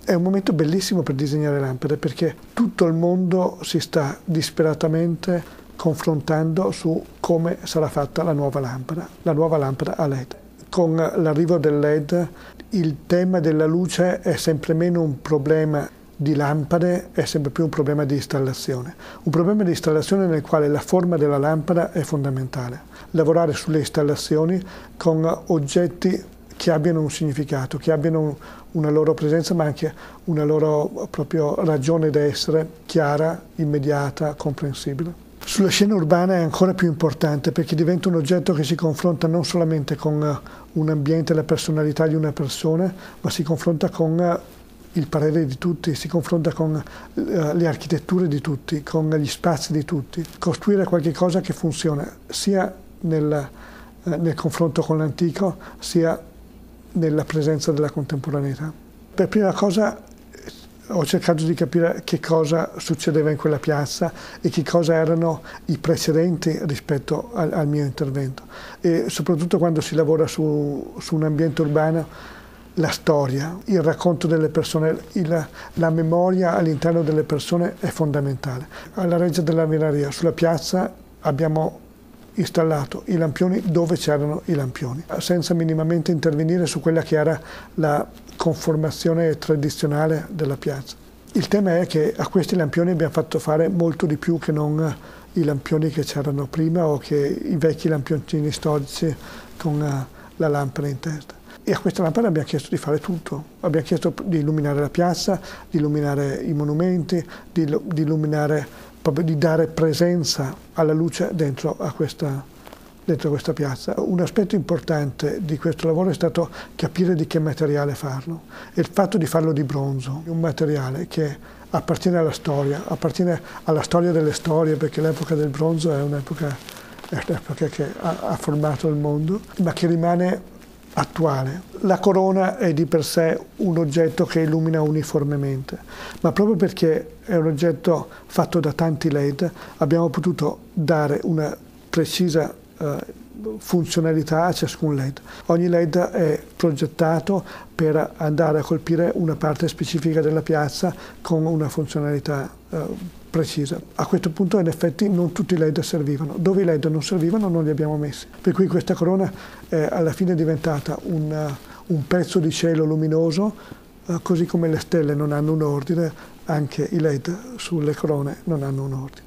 È un momento bellissimo per disegnare lampade perché tutto il mondo si sta disperatamente confrontando su come sarà fatta la nuova lampada a LED. Con l'arrivo del LED il tema della luce è sempre meno un problema di lampade, è sempre più un problema di installazione. Un problema di installazione nel quale la forma della lampada è fondamentale. Lavorare sulle installazioni con oggetti che abbiano un significato, che abbiano una loro presenza, ma anche una loro proprio ragione d'essere chiara, immediata, comprensibile. Sulla scena urbana è ancora più importante perché diventa un oggetto che si confronta non solamente con un ambiente e la personalità di una persona, ma si confronta con il parere di tutti, si confronta con le architetture di tutti, con gli spazi di tutti. Costruire qualche cosa che funziona sia nel confronto con l'antico, sia nella presenza della contemporaneità. Per prima cosa ho cercato di capire che cosa succedeva in quella piazza e che cosa erano i precedenti rispetto al mio intervento. E soprattutto quando si lavora su un ambiente urbano, la storia, il racconto delle persone, la memoria all'interno delle persone è fondamentale. Alla Reggia della Miraria, sulla piazza, abbiamo installato i lampioni dove c'erano i lampioni, senza minimamente intervenire su quella che era la conformazione tradizionale della piazza. Il tema è che a questi lampioni abbiamo fatto fare molto di più che non i lampioni che c'erano prima o che i vecchi lampioncini storici con la lampada in testa. E a questa lampada abbiamo chiesto di fare tutto. Abbiamo chiesto di illuminare la piazza, di illuminare i monumenti, di illuminare, proprio di dare presenza alla luce dentro questa piazza. Un aspetto importante di questo lavoro è stato capire di che materiale farlo. E il fatto di farlo di bronzo, un materiale che appartiene alla storia delle storie, perché l'epoca del bronzo è un'epoca che ha formato il mondo, ma che rimane attuale. La corona è di per sé un oggetto che illumina uniformemente, ma proprio perché è un oggetto fatto da tanti LED abbiamo potuto dare una precisa funzionalità a ciascun LED. Ogni LED è progettato per andare a colpire una parte specifica della piazza con una funzionalità precisa. A questo punto in effetti non tutti i LED servivano. Dove i LED non servivano non li abbiamo messi. Per cui questa corona è alla fine diventata un pezzo di cielo luminoso, così come le stelle non hanno un ordine, anche i LED sulle corone non hanno un ordine.